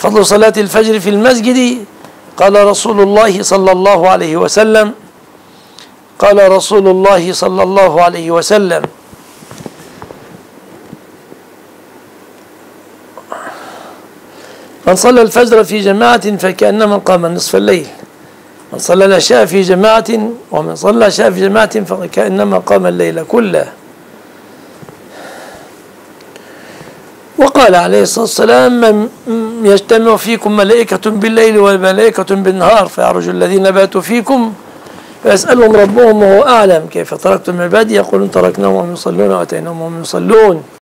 فضل صلاة الفجر في المسجد. قال رسول الله صلى الله عليه وسلم قال رسول الله صلى الله عليه وسلم: من صلى الفجر في جماعة فكأنما قام نصف الليل. من صلى العشاء في جماعة ومن صلى العشاء في جماعة فكأنما قام الليل كله. وقال عليه الصلاة والسلام: من يجتمع فيكم ملائكة بالليل وملائكة بالنهار فيعرج الذين باتوا فيكم فيسألهم ربهم وهو أعلم كيف تركتم عبادي يقولون تركناهم وهم يصلون وأتيناهم وهم يصلون.